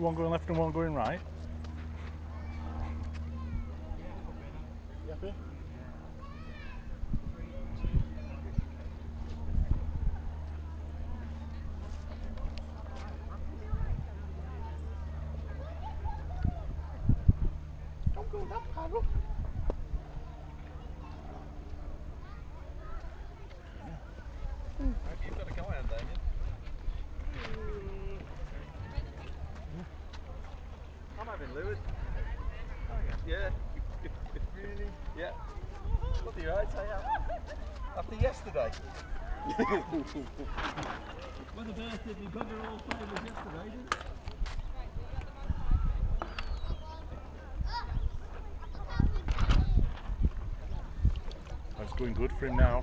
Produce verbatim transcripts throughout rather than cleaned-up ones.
one going left and one going right. You happy? Don't go that far up. You've got to go on, Damien. I'm having Lewis. Yeah. Really? Yeah. What are you right, I am. After yesterday. When the birth did, we got her all five was yesterday, didn't it? That's going good for him now.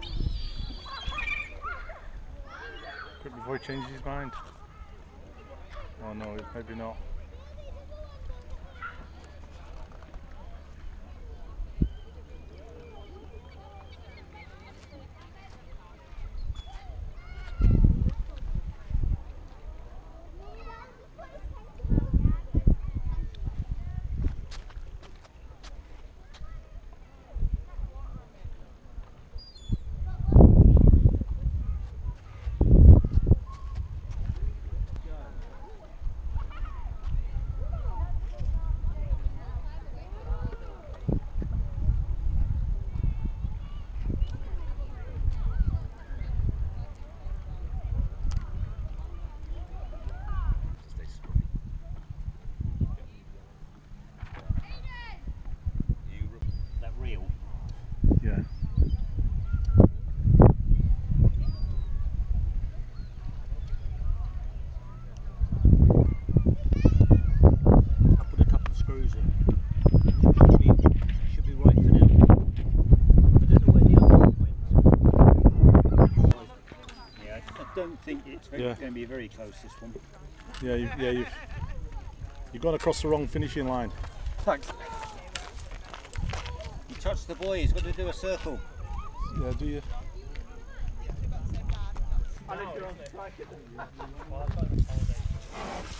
Quick before he changes his mind. Oh no, maybe not. Yeah. I put a couple of screws in. Should be, should be right for now. I don't know where the other one went. Yeah, I don't think it's very, Yeah. going to be very close, this one. Yeah, you, yeah, you've you've gone across the wrong finishing line. Thanks. You touched the boy, he's got to do a circle. Yeah, do you? I think you're on strike.